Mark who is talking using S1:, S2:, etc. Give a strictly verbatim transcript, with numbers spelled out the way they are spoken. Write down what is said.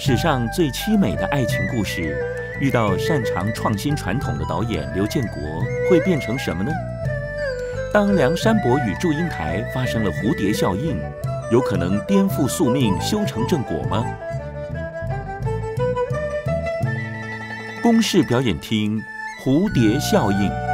S1: 史上最凄美的爱情故事，遇到擅长创新传统的导演刘建国，会变成什么呢？当梁山伯与祝英台发生了蝴蝶效应，有可能颠覆宿命，修成正果吗？公视表演厅，蝴蝶效应。